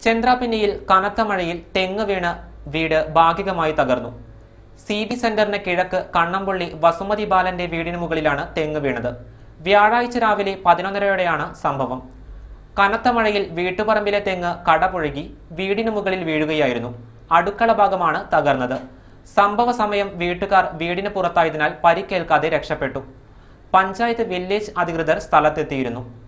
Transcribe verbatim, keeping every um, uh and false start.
ചന്ദ്രാപിന്നിയിൽ കനത്ത മഴയിൽ തെങ്ങ് വീണ് വീട് ഭാഗികമായി തകർന്നു. സി ബി സെന്ററിന് കിഴക്ക് കണ്ണമ്പള്ളി വസുമതി ബാലന്റെ വീടിന് മുകളിലാണ് തെങ്ങ് വീണത്. വ്യാഴാഴ്ച രാവിലെ പതിനൊന്നരയോടെയാണ് സംഭവം. കനത്ത മഴയിൽ വീട്ടുപറമ്പിലെ തെങ്ങ് കടപുഴകി വീടിന് മുകളിൽ വീഴുകയായിരുന്നു. അടുക്കള ഭാഗമാണ് തകർന്നത്. സംഭവ സമയം വീട്ടുകാർ വീടിന് പുറത്തായതിനാൽ പരിക്കേൽക്കാതെ രക്ഷപ്പെട്ടു. പഞ്ചായത്ത് വില്ലേജ് അധികൃതർ സ്ഥലത്തെത്തിയിരുന്നു.